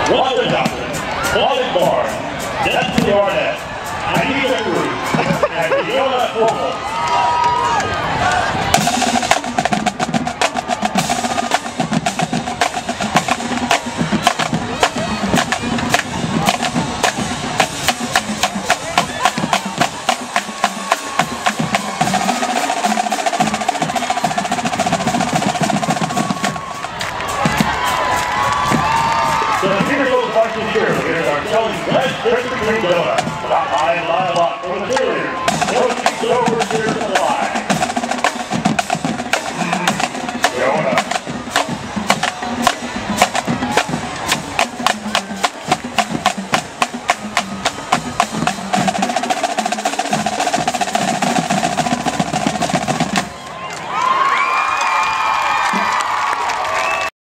Wanda Johnson, Claudia Barr, Destiny Arnett, Anita Cruz, and Fiona Vogel. The Peterbilt varsity cheerleaders are selling fresh Krispy Kreme donuts. Stop by and buy a lot for the cheerleaders. Those over here.